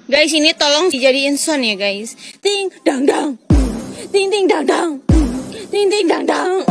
Guys, ini tolong dijadiin sound ya guys. Ting dang dang, ting ting dang dang, ting ting dang dang.